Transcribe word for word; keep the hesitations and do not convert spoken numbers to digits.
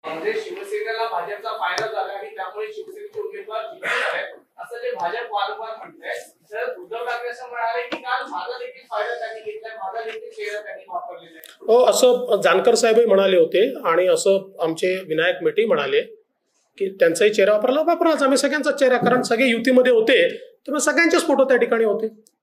म्हणजे शिवसेनेला भाजपचा फायदा झाला आणि त्यामुळे शिवसेनेचे उमेदवार जिंकले आहेत असं जे भाजप वारंवार म्हणतंय, तर उद्धव ठाकरे असं म्हणाले की काल माझा देखील फायदा त्यांनी घेतलाय, माझा देखील चेहरा त्यांनी वापरलेला आहे. हो, असं जानकर साहेबही म्हणाले होते आणि असं आमचे विनायक मेटे म्हणाले की त्यांचाही चेहरा वापरला वापराच आम्ही सगळ्यांचाच चेहरा, कारण सगळे युतीमध्ये होते तर सगळ्यांचेच फोटो त्या ठिकाणी होते.